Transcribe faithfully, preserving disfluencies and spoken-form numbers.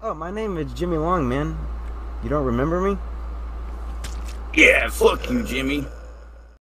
Oh, my name is Jimmy Long, man. You don't remember me? Yeah, fuck you, Jimmy.